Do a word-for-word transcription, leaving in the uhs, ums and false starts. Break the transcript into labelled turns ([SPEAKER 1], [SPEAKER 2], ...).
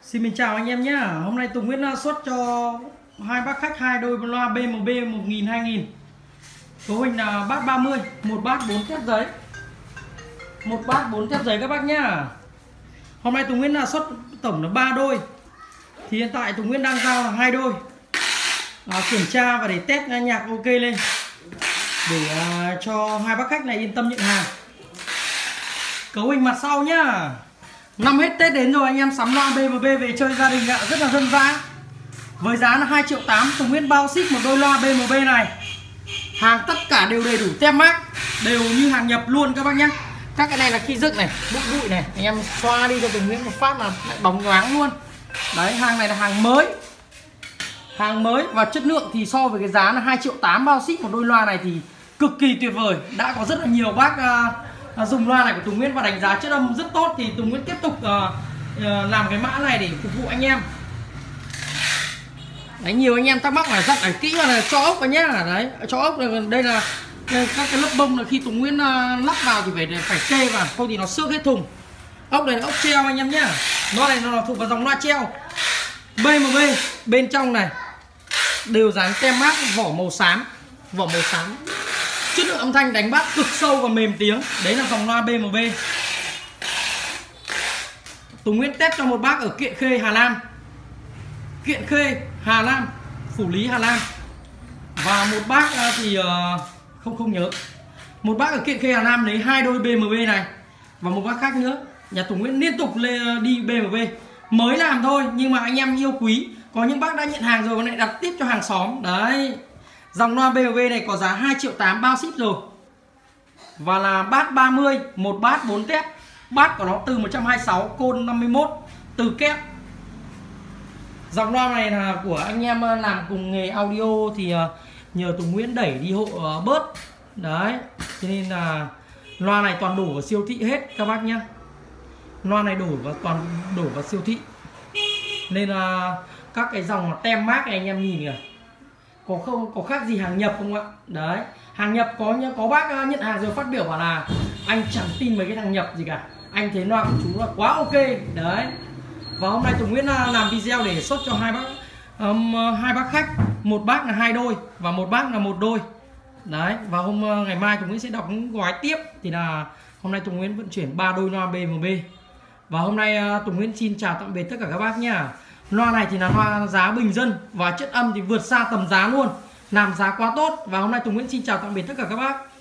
[SPEAKER 1] Xin mình chào anh em nhé. Hôm nay Tùng Nguyễn xuất cho hai bác khách hai đôi loa bê em bê một nghìn hai nghìn. Cấu hình là bát ba mươi, một bát bốn thép giấy. Một bát bốn thép giấy các bác nhá. Hôm nay Tùng Nguyễn là xuất tổng là ba đôi. Thì hiện tại Tùng Nguyễn đang giao là hai đôi. À, kiểm tra và để test nhạc ok lên. Để à, cho hai bác khách này yên tâm nhận hàng. Cấu hình mặt sau nhá. Năm hết Tết đến rồi anh em sắm loa bê em bê về chơi gia đình ạ, rất là dân dã. Với giá là hai triệu tám, Tùng Nguyễn bao ship một đôi loa bê em bê này. Hàng tất cả đều đầy đủ tem mác, đều như hàng nhập luôn các bác nhé. Các cái này là khi dựng này, bụi bụi này, anh em xoa đi cho Tùng Nguyễn một phát là lại bóng nhoáng luôn. Đấy, hàng này là hàng mới. Hàng mới và chất lượng thì so với cái giá là hai triệu tám bao ship một đôi loa này thì cực kỳ tuyệt vời. Đã có rất là nhiều bác uh, dùng loa này của Tùng Nguyễn và đánh giá chất âm rất tốt, thì Tùng Nguyễn tiếp tục uh, uh, làm cái mã này để phục vụ anh em. Đấy, nhiều anh em thắc mắc là dặn ở kỹ là cho ốc vào nhé. Đấy, cho ốc là đây là đây, các cái lớp bông là khi Tùng Nguyễn uh, lắp vào thì phải phải kê vào, không thì nó xước hết thùng. Ốc này là ốc treo anh em nhé. Nó này nó thuộc vào dòng loa treo bê em bê. Bên trong này đều dán tem mác vỏ màu xám, vỏ màu xám. Chất lượng âm thanh đánh bass cực sâu và mềm tiếng. Đấy là dòng loa bê em bê. Tùng Nguyễn test cho một bác ở Kiện Khê, Hà Nam. Kiện Khê, Hà Nam, Phủ Lý, Hà Nam. Và một bác thì uh, không không nhớ. Một bác ở Kiện Khê, Hà Nam lấy hai đôi bê em bê này. Và một bác khác nữa. Nhà Tùng Nguyễn liên tục lên đi bê em bê. Mới làm thôi nhưng mà anh em yêu quý. Có những bác đã nhận hàng rồi còn lại đặt tiếp cho hàng xóm. Đấy. Dòng loa bê em bê này có giá hai triệu tám bao ship rồi. Và là bát ba mươi, một bát bốn tép. Bát của nó từ một trăm hai mươi sáu, côn năm mươi mốt, từ kép. Dòng loa này là của anh em làm cùng nghề audio thì nhờ Tùng Nguyễn đẩy đi hộ bớt. Đấy, cho nên là loa này toàn đổ vào siêu thị hết các bác nhé. Loa này đổ vào toàn đổ vào siêu thị. Nên là các cái dòng tem mác này anh em nhìn kìa, có không có khác gì hàng nhập không ạ? Đấy, hàng nhập có có bác nhận hàng rồi phát biểu bảo là anh chẳng tin mấy cái thằng nhập gì cả, anh thấy loa của chú là quá ok. Đấy. Và hôm nay Tùng Nguyễn làm video để xuất cho hai bác um, hai bác khách, một bác là hai đôi và một bác là một đôi. Đấy, và hôm ngày mai Tùng Nguyễn sẽ đọc gói tiếp, thì là hôm nay Tùng Nguyễn vận chuyển ba đôi loa bê em bê. Và hôm nay Tùng Nguyễn xin chào tạm biệt tất cả các bác nhá. Loa này thì là loa giá bình dân và chất âm thì vượt xa tầm giá luôn, làm giá quá tốt. Và hôm nay Tùng Nguyễn xin chào tạm biệt tất cả các bác.